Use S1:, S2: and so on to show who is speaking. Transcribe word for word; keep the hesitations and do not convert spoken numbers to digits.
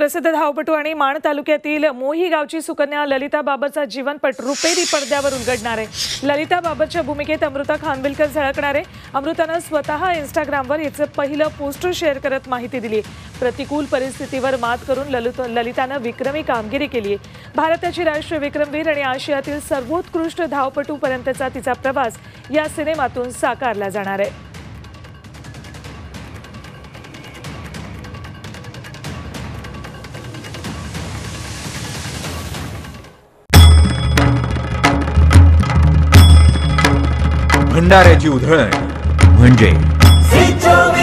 S1: प्रसिद्ध धावपटू आणि माण तालुक्यातील मोही गावची सुकन्या ललिता बाबरचा जीवनपट रुपेरी पडद्यावर उलगडणार आहे। ललिता बाबरच्या भूमिकेत अमृता खानविलकर झळकणार आहे। अमृतानं स्वतः इंस्टाग्रामवर हिचं पहिलं पोस्टर शेअर करत माहिती दिली। प्रतिकूल परिस्थितीवर मात करून ललितानं विक्रमी कामगिरी केली आहे। भारताची राष्ट्रीय विक्रमवीर आणि आशियातील सर्वोत्कृष्ट धावपटू पर्यंतचा तिचा प्रवास या सिनेमातून साकारला जाणार आहे।
S2: भंडाऱ्याची उधळण म्हणजे